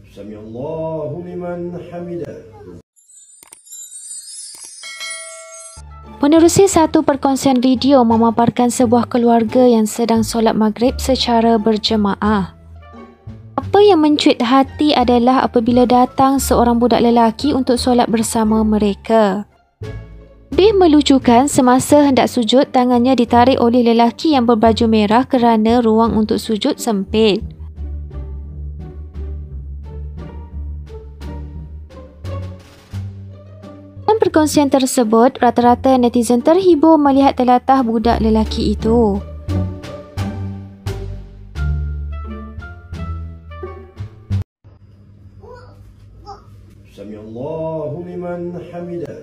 Samiallahu liman hamidah. Menerusi satu perkongsian video memaparkan sebuah keluarga yang sedang solat maghrib secara berjemaah. Apa yang mencuit hati adalah apabila datang seorang budak lelaki untuk solat bersama mereka. Lebih melucukan, semasa hendak sujud, tangannya ditarik oleh lelaki yang berbaju merah kerana ruang untuk sujud sempit. Dalam perkongsian tersebut, rata-rata netizen terhibur melihat telatah budak lelaki itu. Samiallahu liman hamidah.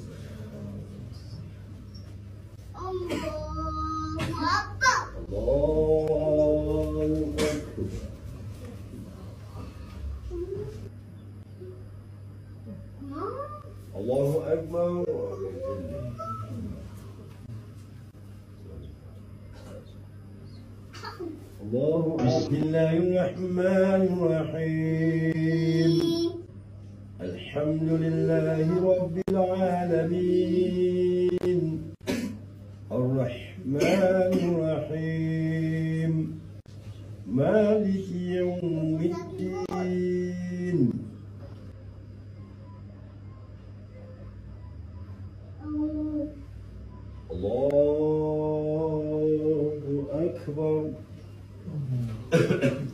Allahu Akbar. Bismillahirrahmanirrahim. Alhamdulillahi Rabbil Alamin. Ar-Rahmanir-Rahim. Maliki Yawmiddin. Allahu Akbar.